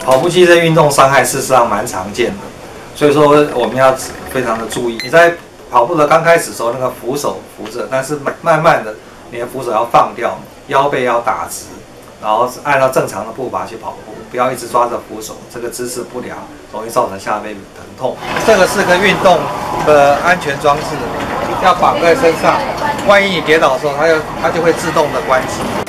跑步机的运动伤害事实上蛮常见的，所以说我们要非常的注意。你在跑步的刚开始的时候，那个扶手扶着，但是慢慢的你的扶手要放掉，腰背要打直，然后按照正常的步伐去跑步，不要一直抓着扶手，这个姿势不良容易造成下背疼痛。这个是个运动的安全装置，要绑在身上，万一你跌倒的时候，它就会自动的关机。